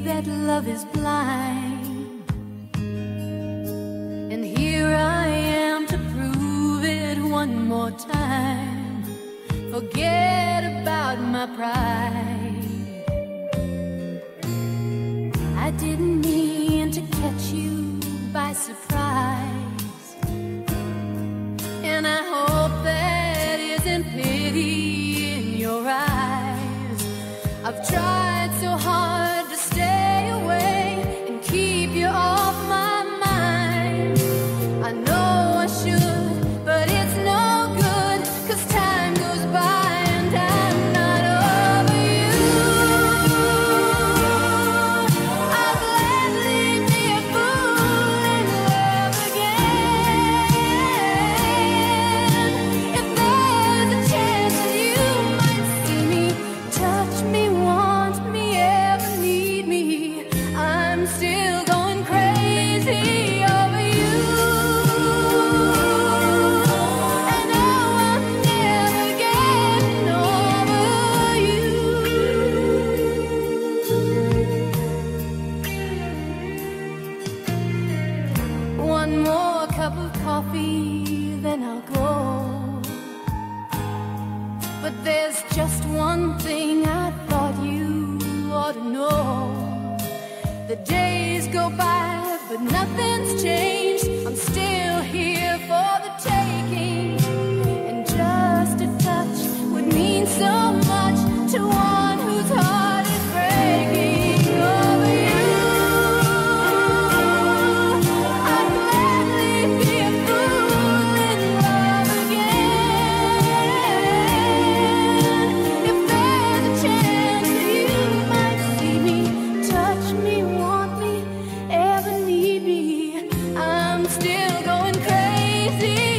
that love is blind, and here I am to prove it one more time. Forget about my pride. I didn't mean to catch you by surprise, and I hope that isn't pity in your eyes. I've tried so hard to stay away and keep you off my mind. I know I should, but it's no good, 'cause time goes by and I'm not over you. I'll gladly be a fool in love again. If there's a chance that you might see me, touch me, want me, ever need me, I'm still going crazy over you. And oh, I'm never getting over you. One more cup of coffee, then I'll go. But there's just one thing I thought you ought to know. The days go by, but nothing's changed. I'm still here for the taking, and just a touch would mean so much to one whose heart is breaking over you. I'd gladly be a fool in love again. If there's a chance that you might see me, touch me, want me, ever need me, I'm still going crazy